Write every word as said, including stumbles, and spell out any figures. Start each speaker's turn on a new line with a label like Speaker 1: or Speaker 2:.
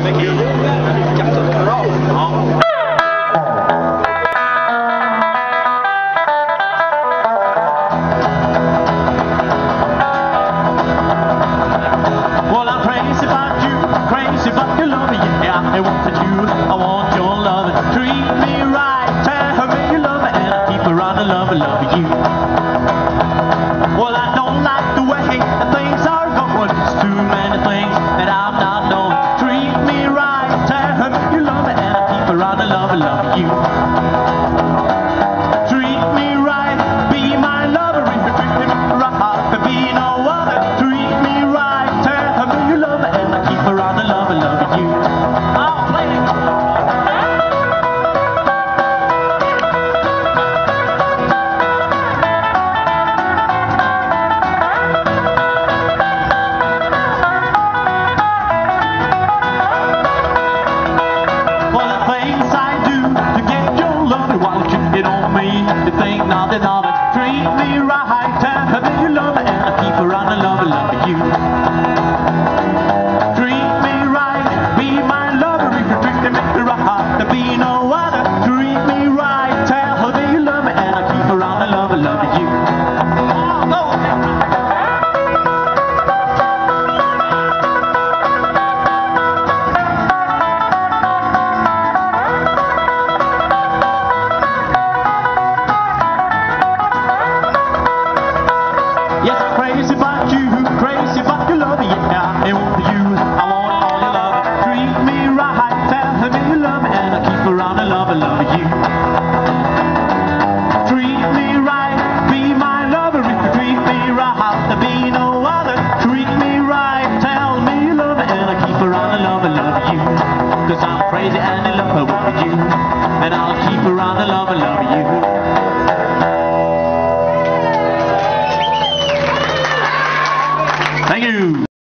Speaker 1: Thank you. Chặt rất rõ. Đó.
Speaker 2: Well, I'm crazy about you, crazy about your love, yeah. I want you, I want your love. Treat me right, tell me you love me, and I keep around and love, love you. Well, I don't like the way things are going. It's too many things that I'm not knowing. Treat me right, tell me you love me, and I keep around and love, love you. Treat me right, be my lover, if you treat me right, be no other. Treat me right, tell me you love me, and I keep around and love, love you. I'll play it. You think nothing of it. Treat me right, tell me you love me, and I keep around and love, love you. Treat me right, be my lover, if you treat me right, there be no other. Treat me right, tell me you love me, and I keep around and love, love you. Oh, go. Yes, crazy about you, crazy about your love, yeah. I want you, I want all your love. Treat me right, tell me you love me, and I keep around and love, love you. Treat me right, be my lover, if you treat me right, there be no other. Treat me right, tell me you love me, and I keep around and love, love you. Cause I'm crazy and in love with you, and I'll keep around and love, love you. Thank you.